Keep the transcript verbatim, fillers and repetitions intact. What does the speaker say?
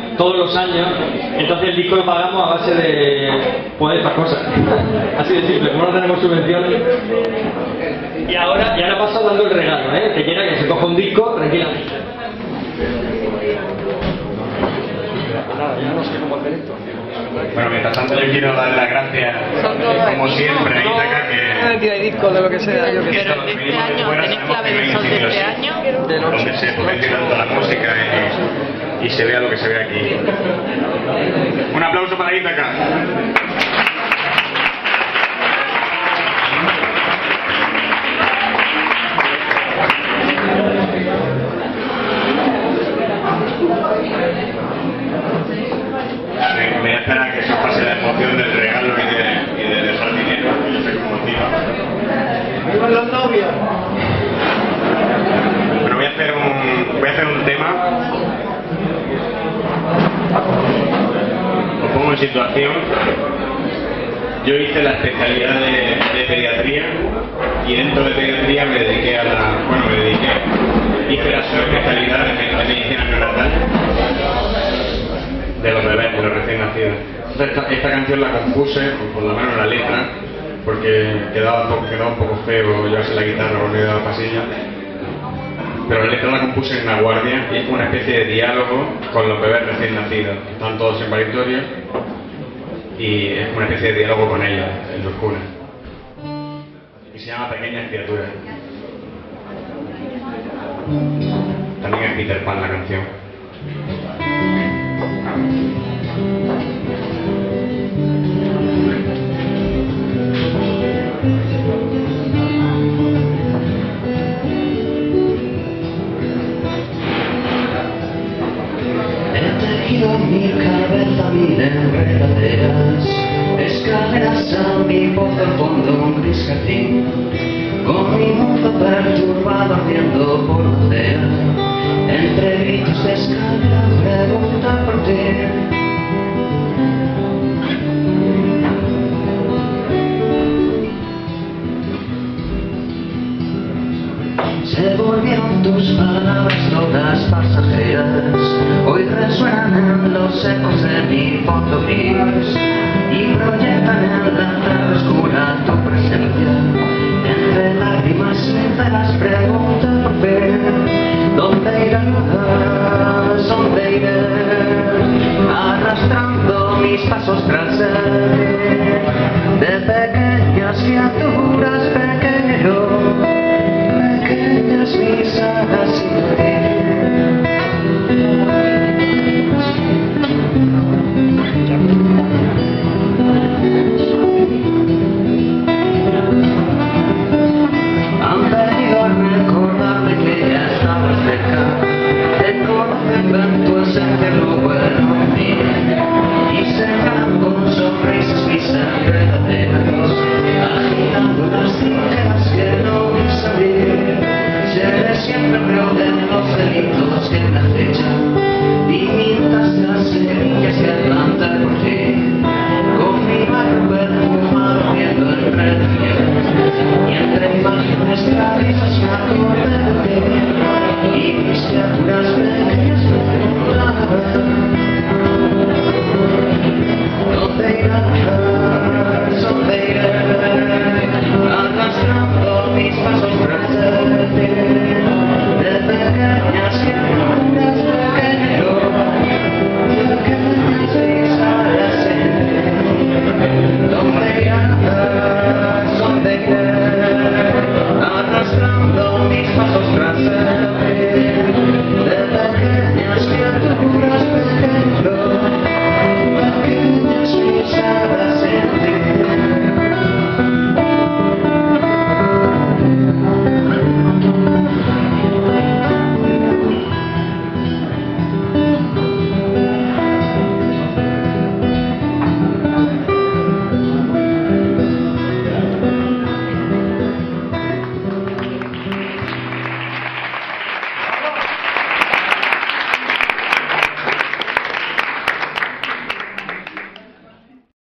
todos los años, entonces el disco lo pagamos a base de pues estas cosas. Así de simple, como no tenemos subvenciones. Y ahora, y ahora paso dando el regalo, ¿eh? Que quiera que se coja un disco tranquilamente. Bueno, mientras tanto yo quiero dar las gracias, como siempre, a Ítaca, que... hay discos de lo que sea, yo que sé. Pero de este año, tenéis clave de sol de este año. Donde se potencia tanto la música y, y se vea lo que se ve aquí. Un aplauso para Ítaca. Me voy a esperar a que se os pase la emoción del regalo y de, y de dejar dinero, que yo sé cómo motiva. ¡Vivan los novios! Bueno, voy a hacer un, voy a hacer un tema. Os pongo en situación. Yo hice la especialidad de, de pediatría y dentro de pediatría me dediqué a la... Bueno, me dediqué. Hice la subespecialidad de, de medicina neonatal de los bebés, de los recién nacidos. Entonces esta, esta canción la compuse, por lo menos la letra, porque quedaba, quedaba un poco feo llevarse la guitarra por medio de la pasilla. Pero la letra la compuse en La Guardia y es como una especie de diálogo con los bebés recién nacidos. Están todos en paritorio y es como una especie de diálogo con ellos en los cunas. Y se llama Pequeñas Criaturas. También es Peter Pan la canción. Mi cabeza mil enredaderas, escaleras a mi voz al fondo un gris jardín, con mi mundo perturbado ardiendo por madera, entre gritos de escalera pregunta por ti. Se volvieron tus palabras todas pasajeras, hoy resuenan en los ecos de mi fondo gris y proyectan en la tarde oscura tu presencia. Entre lágrimas sinceras pregunta por fin, ¿dónde irás? ¿Dónde iré? Arrastrando mis pasos tras